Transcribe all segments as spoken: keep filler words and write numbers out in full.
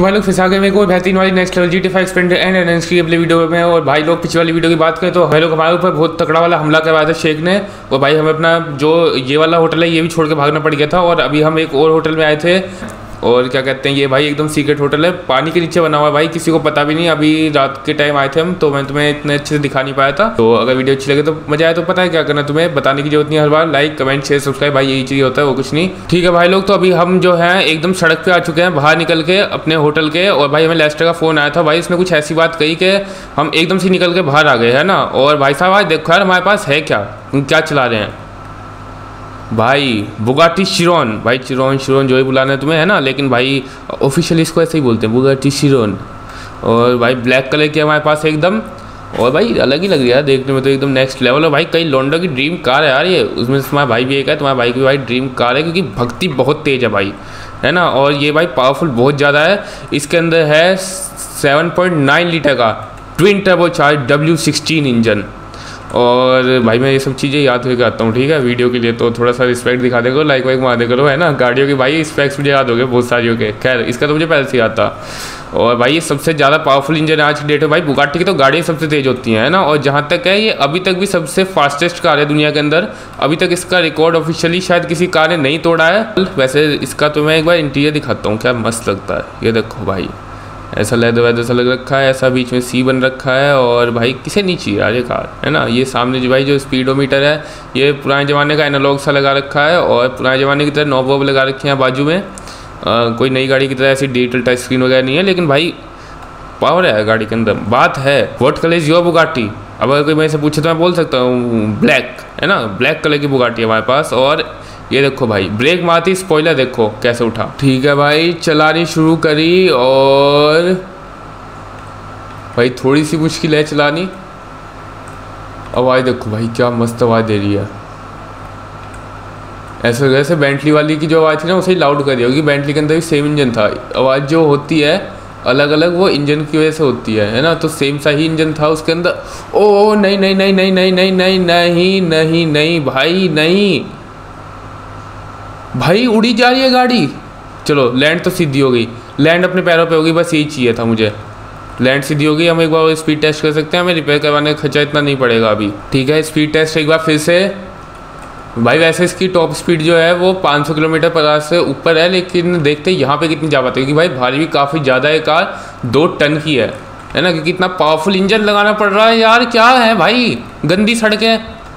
तो भाई लोग फिर आगे में कोई बेहतरीन वाली next level G T five expanded and enhance की अपनी वीडियो में। और भाई लोग पिछले वाली वीडियो की बात करें तो भाई लोग हमारे ऊपर बहुत तकड़ा वाला हमला करवाया था शेख ने। और भाई हमें अपना जो ये वाला होटल है ये भी छोड़ के भागना पड़ गया था। और अभी हम एक और होटल में आए थे और क्या कहते हैं ये भाई एकदम सीक्रेट होटल है, पानी के नीचे बना हुआ है भाई, किसी को पता भी नहीं। अभी रात के टाइम आए थे हम तो मैं तुम्हें इतने अच्छे से दिखा नहीं पाया था। तो अगर वीडियो अच्छी लगे तो मजा आए तो पता है क्या करना, तुम्हें बताने की जरूरत नहीं हर बार, लाइक कमेंट शेयर सब्सक्राइब भाई यही चीज़ होता है, वो कुछ नहीं। ठीक है भाई लोग, तो अभी हम जो है एकदम सड़क पे आ चुके हैं बाहर निकल के अपने होटल के। और भाई हमें लेस्टर का फ़ोन आया था भाई, उसने कुछ ऐसी बात कही कि हम एकदम से निकल के बाहर आ गए है ना। और भाई साहब आज देखो यार हमारे पास है क्या, क्या चला रहे हैं भाई, बुगाटी चिरॉन। भाई चिरॉन चिरॉन जो ही बुलाना है तुम्हें है ना, लेकिन भाई ऑफिशियली इसको ऐसे ही बोलते हैं बुगाटी चिरॉन। और भाई ब्लैक कलर की हमारे पास एकदम, और भाई अलग ही लग रहा है देखने में तो एकदम नेक्स्ट लेवल है भाई। कई लॉन्डो की ड्रीम कार है यार ये, उसमें तुम्हारा भाई भी एक है, तुम्हारा भाई की भाई ड्रीम कार है क्योंकि भक्ति बहुत तेज है भाई है ना। और ये भाई पावरफुल बहुत ज़्यादा है, इसके अंदर है सेवन पॉइंट नाइन लीटर का twin turbo charge W sixteen engine. और भाई मैं ये सब चीज़ें याद करके आता हूँ ठीक है वीडियो के लिए, तो थोड़ा सा रिस्पेक्ट दिखा दे करो, लाइक वाइक मार दे करो है ना। गाड़ियों की भाई स्पेक्स मुझे याद हो गए बहुत सारियों के, खैर इसका तो मुझे पहले से याद था। और भाई ये सबसे ज़्यादा पावरफुल इंजन है आज की डेट में भाई। बुगाटी की तो गाड़ियाँ सबसे तेज़ होती हैं है ना। और जहाँ तक है ये अभी तक भी सबसे फास्टेस्ट कार है दुनिया के अंदर, अभी तक इसका रिकॉर्ड ऑफिशियली शायद किसी कार ने नहीं तोड़ा है। वैसे इसका तो मैं एक बार इंटीरियर दिखाता हूँ, क्या मस्त लगता है ये देखो भाई, ऐसा लेदर वेदर सा लग रखा है, ऐसा बीच में सी बन रखा है। और भाई किसे नहीं चाहिए यार ये कार है ना। ये सामने जो भाई जो स्पीडोमीटर है ये पुराने ज़माने का एनालॉग सा लगा रखा है, और पुराने ज़माने की तरह नॉब वॉब लगा रखे हैं बाजू में। आ, कोई नई गाड़ी की तरह ऐसी डिजिटल टच स्क्रीन वगैरह नहीं है, लेकिन भाई पावर है गाड़ी के अंदर। बात है what colour is your Bugatti, अब अगर कोई मेरे से पूछे तो मैं बोल सकता हूँ ब्लैक है ना, ब्लैक कलर की बुगाटी है हमारे पास। और ये देखो भाई ब्रेक मारती स्पॉइलर देखो कैसे उठा। ठीक है भाई चलानी शुरू करी, और भाई थोड़ी सी मुश्किल है चलानी। आवाज़ देखो भाई क्या मस्त आवाज़ दे रही है, ऐसे वैसे बेंटली वाली की जो आवाज़ थी ना उसे ही लाउड कर दिया, क्योंकि बेंटली के अंदर भी सेम इंजन था। आवाज़ जो होती है अलग अलग वो इंजन की वजह से होती है है ना, तो सेम सा ही इंजन था उसके अंदर। ओ नहीं नहीं नहीं नहीं नहीं नहीं नहीं नहीं नहीं नहीं भाई नहीं भाई, उड़ी जा रही है गाड़ी। चलो लैंड तो सीधी हो गई, लैंड अपने पैरों पे होगी, बस यही चाहिए था मुझे। लैंड सीधी हो गई, हम एक बार स्पीड टेस्ट कर सकते हैं, हमें रिपेयर करवाने का खर्चा इतना नहीं पड़ेगा अभी। ठीक है स्पीड टेस्ट एक बार फिर से। भाई वैसे इसकी टॉप स्पीड जो है वो पाँच सौ किलोमीटर पर आवर से ऊपर है, लेकिन देखते हैं यहाँ पे कितनी जा पाती है, क्योंकि भाई भारी भी काफ़ी ज़्यादा है, कार दो टन की है है ना, क्योंकि इतना पावरफुल इंजन लगाना पड़ रहा है यार। क्या है भाई गंदी सड़कें,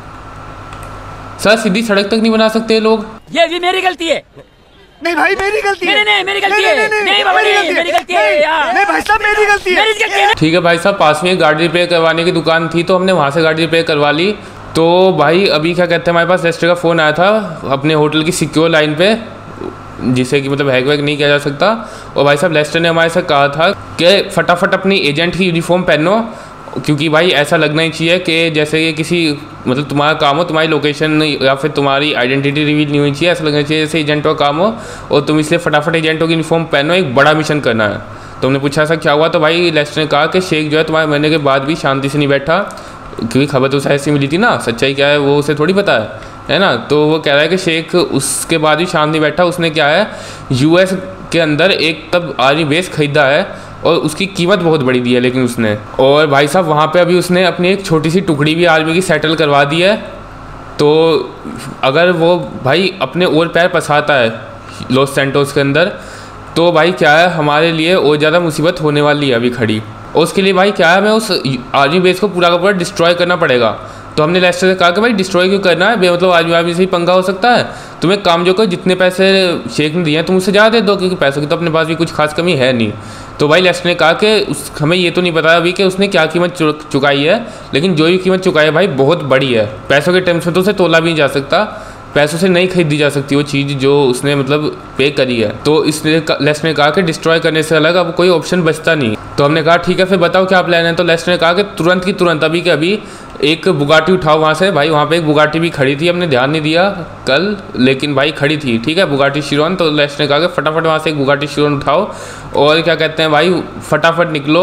सर सीधी सड़क तक नहीं बना सकते लोग। ये भी मेरी गलती है। नहीं भाई मेरी गलती है। नहीं नहीं मेरी गलती है। नहीं बाबा नहीं मेरी गलती है यार। नहीं भाई साहब मेरी गलती है। मेरी गलती है। ठीक है भाई साहब, पास में एक गाड़ी रिपेयर करवाने की दुकान थी तो हमने वहाँ से गाड़ी रिपेयर करवा ली। तो भाई अभी क्या कहते हैं हमारे पास लेस्टर का फ़ोन आया था अपने होटल की सिक्योर लाइन पे, जिसे कि मतलब हैक वैक नहीं किया जा सकता। और भाई साहब लेस्टर ने हमारे से कहा था कि फटाफट अपनी एजेंट की यूनिफॉर्म पहनो, क्योंकि भाई ऐसा लगना ही चाहिए कि जैसे ये किसी मतलब तुम्हारा काम हो, तुम्हारी लोकेशन या फिर तुम्हारी आइडेंटिटी रिवील नहीं होनी चाहिए, ऐसा लगना चाहिए जैसे एजेंट का काम हो। और तुम इसलिए फटाफट एजेंटों की यूनिफॉर्म पहनो, एक बड़ा मिशन करना है। तो हमने पूछा ऐसा क्या हुआ, तो भाई लेस्टर ने कहा कि शेख जो है तुम्हारे मरने के बाद भी शांति से नहीं बैठा, क्योंकि खबर तो उसे ऐसी मिली थी ना, सच्चाई क्या है वो उसे थोड़ी पता है है ना। तो वो कह रहा है कि शेख उसके बाद भी शांत नहीं बैठा, उसने क्या है यूएस के अंदर एक तब आर्मी बेस खरीदा है और उसकी कीमत बहुत बड़ी दी है लेकिन उसने। और भाई साहब वहाँ पे अभी उसने अपनी एक छोटी सी टुकड़ी भी आर्मी की सेटल करवा दी है। तो अगर वो भाई अपने और पैर पसारता है लॉस सैंटोस के अंदर, तो भाई क्या है हमारे लिए और ज़्यादा मुसीबत होने वाली है अभी खड़ी। और उसके लिए भाई क्या है हमें उस आर्मी बेस को पूरा का पूरा डिस्ट्रॉय करना पड़ेगा। तो हमने लेस्टर से कहा कि भाई डिस्ट्रॉय क्यों करना है, मतलब आर्मी आर्मी से ही पंगा हो सकता है। तुम एक काम जो करो, जितने पैसे शेख ने दिए हैं तुम उससे ज़्यादा दे दो, क्योंकि पैसों की तो अपने पास भी कुछ खास कमी है नहीं। तो भाई लेस्टर ने कहा कि उस हमें ये तो नहीं पता अभी कि उसने क्या कीमत चुकाई है, लेकिन जो भी कीमत चुकाई है भाई बहुत बड़ी है। पैसों के टर्म्स में तो उसे तोला भी नहीं जा सकता, पैसों से नहीं खरीदी जा सकती वो चीज़ जो उसने मतलब पे करी है। तो इसलिए लेस्टर ने कहा कि डिस्ट्रॉय करने से अलग अब कोई ऑप्शन बचता नहीं। तो हमने कहा ठीक है फिर बताओ क्या प्लान है। तो लेस्टर ने कहा कि तुरंत की तुरंत अभी के अभी एक बुगाटी उठाओ वहाँ से। भाई वहाँ पे एक बुगाटी भी खड़ी थी, हमने ध्यान नहीं दिया कल, लेकिन भाई खड़ी थी ठीक है बुगाटी चिरॉन। तो लेस्टर ने कहा कि फटाफट वहाँ से एक बुगाटी चिरॉन उठाओ और क्या कहते हैं भाई फटाफट निकलो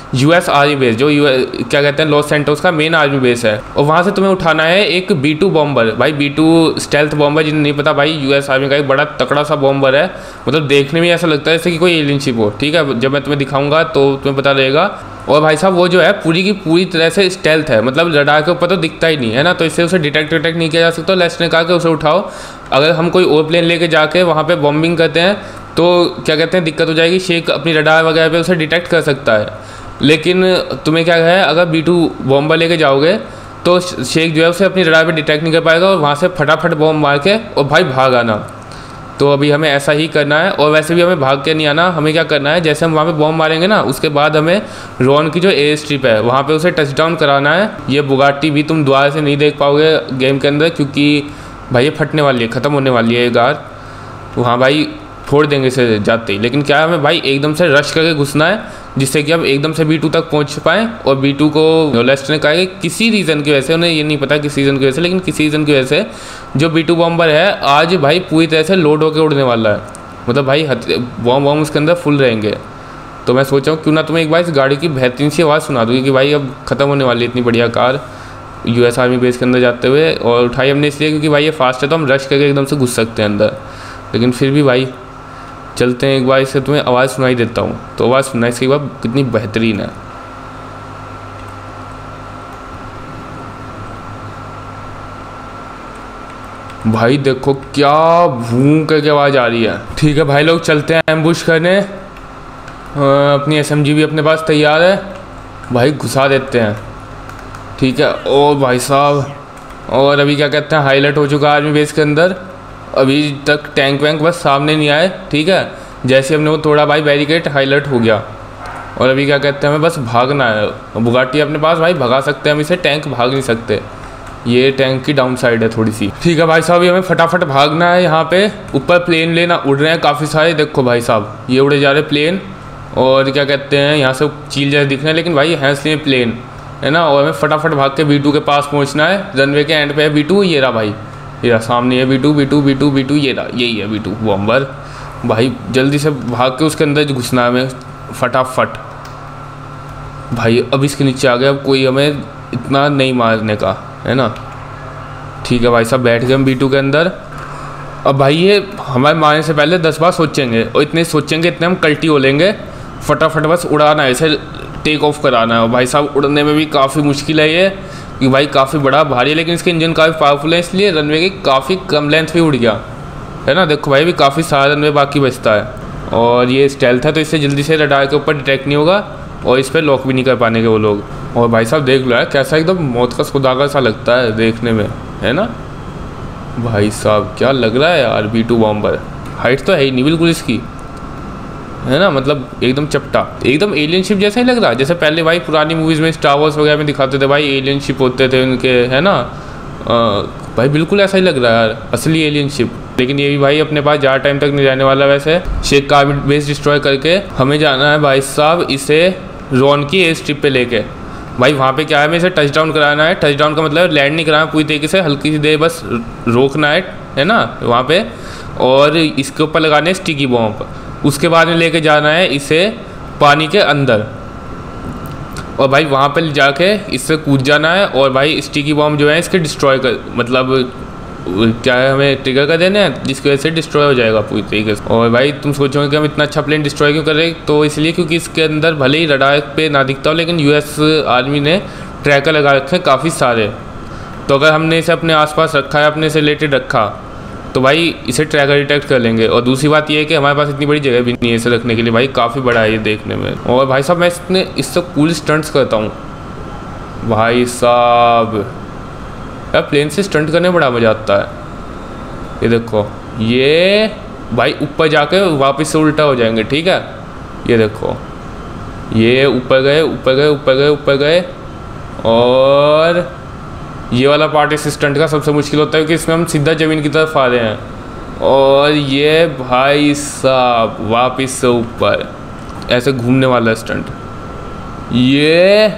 यूएस आर्मी बेस, जो क्या कहते हैं लॉस सैंटोस का मेन आर्मी बेस है, और वहाँ से तुम्हें उठाना है एक बी टू बॉम्बर। भाई बी टू स्टेल्थ बॉम्बर, जिन्हें नहीं पता भाई यूएस आर्मी का एक बड़ा तकड़ा सा बॉम्बर है, मतलब देखने में ऐसा लगता है जैसे कि कोई एलियन शिप हो। ठीक है, जब मैं तुम्हें दिखाऊंगा तो तुम्हें पता रहेगा। और भाई साहब वो जो है पूरी की पूरी तरह से स्टेल्थ है, मतलब रडार के ऊपर तो दिखता ही नहीं है ना, तो इससे उसे डिटेक्ट डिटेक्ट नहीं किया जा सकता। लेस्ट ने कहा कि उसे उठाओ, अगर हम कोई और प्लेन लेके जाके वहाँ पे बॉम्बिंग करते हैं तो क्या कहते हैं दिक्कत हो जाएगी, शेख अपनी रडार वगैरह पे उसे डिटेक्ट कर सकता है। लेकिन तुम्हें क्या है, अगर बी टू बॉम्बर लेके जाओगे तो शेख जो है उसे अपनी रडार पे डिटेक्ट नहीं कर पाएगा और वहाँ से फटाफट बॉम्ब मार के और भाई भाग आना। तो अभी हमें ऐसा ही करना है, और वैसे भी हमें भाग के नहीं आना। हमें क्या करना है, जैसे हम वहाँ पे बॉम्ब मारेंगे ना, उसके बाद हमें रॉन की जो एयर स्ट्रिप है वहाँ पे उसे टच डाउन कराना है। ये बुगाटी भी तुम दोबारा से नहीं देख पाओगे गेम के अंदर, क्योंकि भाई ये फटने वाली है, ख़त्म होने वाली है ये कार। वहाँ भाई फोड़ देंगे इसे जाते ही। लेकिन क्या हमें भाई एकदम से रश करके घुसना है, जिससे कि हम एकदम से बी टू तक पहुंच पाएँ। और बी टू को लेस्ट ने कहा कि किसी रीज़न की वजह से, उन्हें ये नहीं पता किस रीज़न की वजह से, लेकिन किसी रीज़न की वजह से जो बी टू बॉम्बर है आज भाई पूरी तरह से लोड होकर उड़ने वाला है। मतलब भाई बॉम्ब बॉम्ब उसके अंदर फुल रहेंगे। तो मैं सोचा हूँ क्यों ना तुम्हें एक बार इस गाड़ी की बेहतरीन सी आवाज़ सुना दूँ कि भाई अब ख़त्म होने वाली है इतनी बढ़िया कार यूएस आर्मी बेस के अंदर जाते हुए। और उठाई हमने इसलिए क्योंकि भाई ये फास्ट है, तो हम रश करके एकदम से घुस सकते हैं अंदर। लेकिन फिर भी भाई चलते हैं एक बार, इससे तुम्हें आवाज़ सुनाई देता हूँ। तो आवाज़ सुना इसकी बात कितनी बेहतरीन है। भाई देखो क्या भूं करके आवाज़ आ रही है। ठीक है भाई लोग चलते हैं एम्बुश करने। अपनी एसएमजी भी अपने पास तैयार है, भाई घुसा देते हैं। ठीक है, और भाई साहब और अभी क्या कहते हैं हाईलाइट हो चुका है आर्मी बेस के अंदर। अभी तक टैंक वैंक बस सामने नहीं आए। ठीक है, जैसे हमने वो थोड़ा भाई बैरिकेड हाईलाइट हो गया। और अभी क्या कहते हैं हमें बस भागना है। बुगाटी अपने पास भाई भगा सकते हैं हम इसे, टैंक भाग नहीं सकते, ये टैंक की डाउन साइड है थोड़ी सी। ठीक है भाई साहब, ये हमें फटाफट भागना है। यहाँ पे ऊपर प्लेन लेना उड़ रहे हैं काफ़ी सारे, देखो भाई साहब ये उड़े जा रहे प्लेन। और क्या कहते हैं यहाँ से चील जैसे दिख रहे हैं, लेकिन भाई है इसलिए प्लेन है ना। और हमें फटाफट भाग के बी टू के पास पहुँचना है। रनवे के एंड पे है बी टू, ये रहा भाई, ये रहा सामने है B two B two B two B two ये रहा, यही है बी टू बॉम्बर। भाई जल्दी से भाग के उसके अंदर घुसना है हमें फटाफट। भाई अब इसके नीचे आ गया, अब कोई हमें इतना नहीं मारने का है ना। ठीक है भाई साहब बैठ गए हम बी टू के अंदर। अब भाई ये हमारे मारने से पहले दस बार सोचेंगे, और इतने सोचेंगे इतने हम कल्टी हो लेंगे। फटाफट बस उड़ाना है इसे, टेक ऑफ कराना है। और भाई साहब उड़ने में भी काफ़ी मुश्किल है ये, कि भाई काफ़ी बड़ा भारी है, लेकिन इसके इंजन काफ़ी पावरफुल है, इसलिए रनवे की काफ़ी कम लेंथ भी उड़ गया है ना। देखो भाई भी काफ़ी सारा रनवे बाकी बचता है। और ये स्टेल्थ है तो इससे जल्दी से रडार के ऊपर डिटेक्ट नहीं होगा, और इस पर लॉक भी नहीं कर पाएंगे वो लोग। और भाई साहब देख लो यार कैसा एकदम मौत का सौदागर सा लगता है देखने में, है ना। भाई साहब क्या लग रहा है यार बी टू बॉम्बर। हाइट तो है ही नहीं बिल्कुल इसकी, है ना, मतलब एकदम चपटा, एकदम एलियन शिप जैसा ही लग रहा है। जैसे पहले भाई पुरानी मूवीज़ में स्टार वॉर्स वगैरह में दिखाते थे भाई एलियन शिप होते थे उनके, है ना। आ, भाई बिल्कुल ऐसा ही लग रहा है यार, असली एलियन शिप। लेकिन ये भी भाई अपने पास ज़्यादा टाइम तक नहीं रहने वाला। वैसे शेख का बेस डिस्ट्रॉय करके हमें जाना है भाई साहब इसे रॉन की एयर स्ट्रिप पे लेके। भाई वहाँ पे क्या है, हमें इसे टच डाउन कराना है। टच डाउन का मतलब लैंड नहीं कराना पूरी तरीके से, हल्की सी देर बस रोकना है, है ना वहाँ पे। और इसके ऊपर लगाने स्टिकी बॉम्ब, उसके बाद में लेके जाना है इसे पानी के अंदर। और भाई वहाँ पे जाके इससे कूद जाना है। और भाई स्टिकी बॉम्ब जो है इसके डिस्ट्रॉय कर, मतलब क्या है हमें ट्रिगर कर देना है, जिसकी वजह से डिस्ट्रॉय हो जाएगा पूरी तरीके से। और भाई तुम सोचोगे कि हम इतना अच्छा प्लेन डिस्ट्रॉय क्यों कर रहे हैं, तो इसलिए क्योंकि इसके अंदर भले ही रडार पे ना दिखता हो, लेकिन यूएस आर्मी ने ट्रैकर लगा रखे हैं काफ़ी सारे। तो अगर हमने इसे अपने आसपास रखा है, अपने से रिलेटेड रखा, तो भाई इसे ट्रैकर डिटेक्ट कर लेंगे। और दूसरी बात ये है कि हमारे पास इतनी बड़ी जगह भी नहीं है इसे रखने के लिए, भाई काफ़ी बड़ा है ये देखने में। और भाई साहब मैं इसने इससे कूल स्टंट्स करता हूँ भाई साहब, यार प्लेन से स्टंट करने में बड़ा मज़ा आता है। ये देखो ये भाई ऊपर जाके वापस से उल्टा हो जाएंगे, ठीक है। ये देखो ये ऊपर गए ऊपर गए ऊपर गए ऊपर गए। और ये वाला पार्ट इस स्टंट का सबसे मुश्किल होता है, क्योंकि इसमें हम सीधा ज़मीन की तरफ आ रहे हैं। और ये भाई साहब वापस से ऊपर ऐसे घूमने वाला स्टंट, ये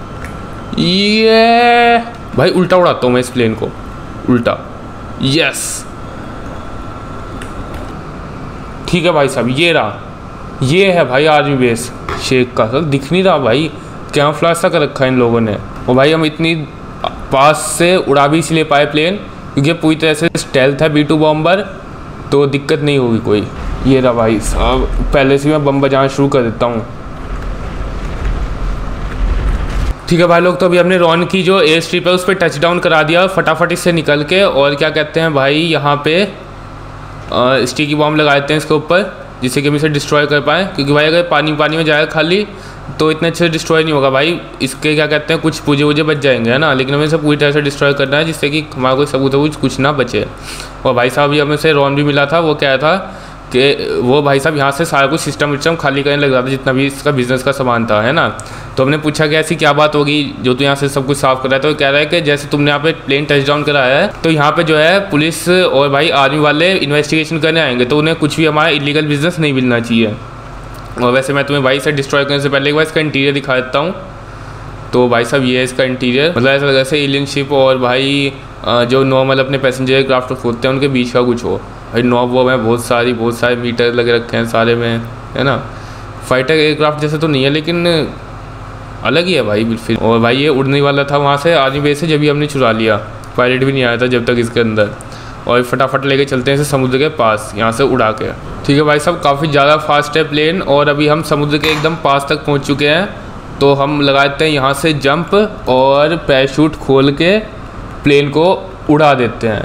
ये भाई उल्टा उड़ाता हूँ मैं इस प्लेन को, उल्टा। यस ठीक है भाई साहब, ये रहा ये है भाई आर्मी बेस शेख का, सर दिख नहीं रहा भाई, कैमफ्लेज सा कर रखा है इन लोगों ने। और भाई हम इतनी पास से उड़ा भी इसलिए पाए प्लेन क्योंकि पूरी तरह से स्टेल्थ है बी टू बॉम्बर, तो दिक्कत नहीं होगी कोई। ये रहा भाई साहब, पहले से मैं बम बजाना शुरू कर देता हूँ। ठीक है भाई लोग, तो अभी हमने रॉन की जो एयर स्ट्रिप है उस पर टच डाउन करा दिया फटाफट इससे निकल के। और क्या कहते हैं भाई, यहाँ पे स्टिकी बॉम्ब लगा देते हैं इसके ऊपर जिससे कि हम इसे डिस्ट्रॉय कर पाएँ, क्योंकि भाई अगर पानी पानी में जाएगा खाली तो इतने अच्छे से डिस्ट्रॉय नहीं होगा भाई। इसके क्या कहते हैं कुछ पूजे वूजे बच जाएंगे है ना, लेकिन हमें इसे पूरी तरह से डिस्ट्रॉय करना है जिससे कि हमारा कोई सबूत वबूत कुछ ना बचे। और भाई साहब ये हमें से रॉन भी मिला था, वो क्या था कि वो भाई साहब यहाँ से सारा कुछ सिस्टम विस्टम खाली करने लग रहा था जितना भी इसका बिज़नेस का सामान था है ना। तो हमने पूछा कि ऐसी क्या बात होगी जो तू यहाँ से सब कुछ साफ़ कर रहा है, तो कह रहा है कि जैसे तुमने यहाँ पे प्लेन टच डाउन कराया है तो यहाँ पे जो है पुलिस और भाई आर्मी वाले इन्वेस्टिगेशन करने आएंगे, तो उन्हें कुछ भी हमारा इलीगल बिजनेस नहीं मिलना चाहिए। और वैसे मैं तुम्हें भाई इसे डिस्ट्रॉय करने से पहले एक बार इसका इंटीरियर दिखा देता हूँ। तो भाई साहब ये है इसका इंटीरियर, मतलब ऐसा लगा जैसे एलियन शिप और भाई जो नॉर्मल अपने पैसेंजर एयरक्राफ्ट होते हैं उनके बीच का कुछ हो। भाई नॉब वॉब है बहुत सारी, बहुत सारे मीटर लगे रखे हैं सारे में है ना। फाइटर एयरक्राफ्ट जैसे तो नहीं है लेकिन अलग ही है भाई बिल्कुल। और भाई ये उड़ने वाला था वहाँ से आर्मी बेस से, जब भी हमने चुरा लिया, पायलट भी नहीं आया था जब तक इसके अंदर। और फटाफट लेके चलते हैं इसे समुद्र के पास यहाँ से उड़ा के। ठीक है भाई साहब, काफ़ी ज़्यादा फास्ट है प्लेन और अभी हम समुद्र के एकदम पास तक पहुँच चुके हैं। तो हम लगाते हैं यहाँ से जंप और पैराशूट खोल के प्लेन को उड़ा देते हैं।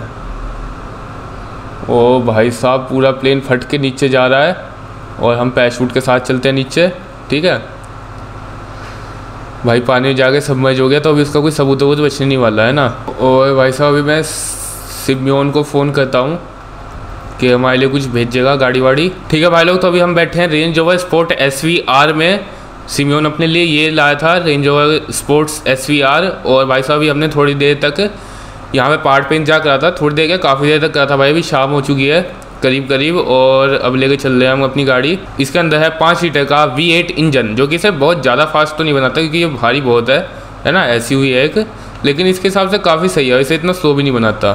ओ भाई साहब पूरा प्लेन फट के नीचे जा रहा है और हम पैराशूट के साथ चलते हैं नीचे। ठीक है भाई, पानी में जाके सबमर्ज हो गया तो अभी उसका कोई सबूत वबूत बचने नहीं वाला है ना। और भाई साहब अभी मैं सिमियोन को फ़ोन करता हूँ कि हमारे लिए कुछ भेजेगा गाड़ी वाड़ी। ठीक है भाई लोग, तो अभी हम बैठे हैं Range Rover Sport S V R में। सिमियोन अपने लिए ये लाया था Range Rover sports S V R. और भाई साहब अभी हमने थोड़ी देर तक यहाँ पे पार्ट पे इंतजार करा था, थोड़ी देर क्या काफ़ी देर तक करा था भाई। अभी शाम हो चुकी है करीब करीब और अब लेके चल रहे हैं हम अपनी गाड़ी। इसके अंदर है पाँच लीटर का वी एट इंजन, जो कि इसे बहुत ज़्यादा फास्ट तो नहीं बनाता क्योंकि ये भारी बहुत है है ना, ऐसी हुई है एक, लेकिन इसके हिसाब से काफ़ी सही है, इसे इतना स्लो भी नहीं बनाता।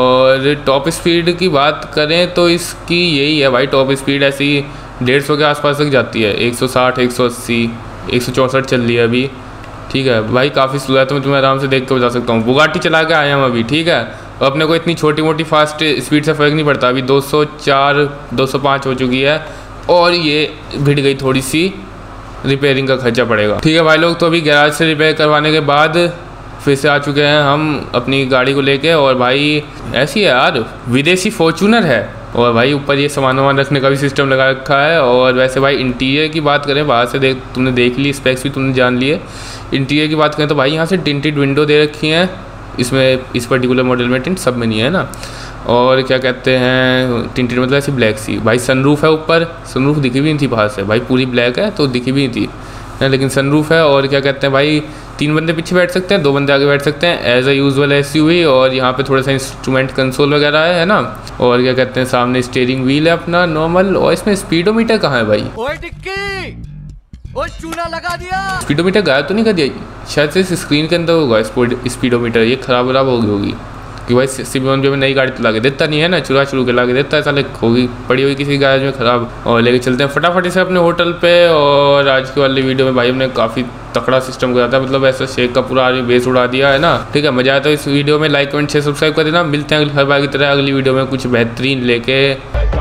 और टॉप स्पीड की बात करें तो इसकी यही है भाई, टॉप स्पीड ऐसी डेढ़ सौ के आसपास तक जाती है, एक सौ साठ एक सौ अस्सी एक सौ चौंसठ चल रही है अभी। ठीक है भाई, काफ़ी स्लो है तो मैं तुम्हें आराम से देख के बता सकता हूँ। बुगाटी चला के आया हम अभी। ठीक है, और अपने को इतनी छोटी मोटी फास्ट स्पीड से फ़र्क नहीं पड़ता। अभी दो सौ चार दो सौ पाँच हो चुकी है और ये भिड़ गई थोड़ी सी, रिपेयरिंग का खर्चा पड़ेगा। ठीक है भाई लोग, तो अभी गैराज से रिपेयर करवाने के बाद फिर से आ चुके हैं हम अपनी गाड़ी को लेके। और भाई ऐसी है यार, विदेशी फॉर्चूनर है और भाई ऊपर ये सामान वामान रखने का भी सिस्टम लगा रखा है। और वैसे भाई इंटीरियर की बात करें, बाहर से देख तुमने देख ली, स्पेक्स भी तुमने जान लिए। इंटीरियर की बात करें तो भाई यहाँ से टिंटेड विंडो दे रखी हैं, इसमें इस पर्टिकुलर मॉडल में टिंट सब में नहीं है ना। और क्या कहते हैं टिंटेड मतलब ऐसी ब्लैक सी। भाई सनरूफ है ऊपर, सनरूफ दिखी भी नहीं थी बाहर से भाई, पूरी ब्लैक है तो दिखी भी नहीं थी है, लेकिन सनरूफ है। और क्या कहते हैं भाई, तीन बंदे पीछे बैठ सकते हैं, दो बंदे आगे बैठ सकते हैं एज अ यूजुअल एसयूवी। और यहाँ पे थोड़ा सा इंस्ट्रूमेंट कंसोल वगैरह है ना। और क्या कहते हैं सामने स्टीयरिंग व्हील है अपना नॉर्मल। और इसमें स्पीडोमीटर कहाँ है भाई? ओए टिक्की, ओए चूना लगा दिया। स्पीडोमीटर गायब तो नहीं कर दिया? शायद से इस स्क्रीन के अंदर होगा स्पीडोमीटर, ये खराब खराब हो गई होगी कि भाई सिमियोन जो में नई गाड़ी तो ला के देता नहीं है ना, चुरा चुरू के ला के देता है, साले होगी पड़ी हुई किसी गैराज में ख़राब। और लेके चलते हैं फटाफट से अपने होटल पे। और आज की वाली वीडियो में भाई हमने काफ़ी तकड़ा सिस्टम करा था, मतलब ऐसा शेख का पूरा आदमी बेस उड़ा दिया है ना। ठीक है, मजा आया तो इस वीडियो में लाइक कमेंट शेयर सब्सक्राइब कर देना। मिलते हैं हर बार की तरह अगली वीडियो में कुछ बेहतरीन लेके।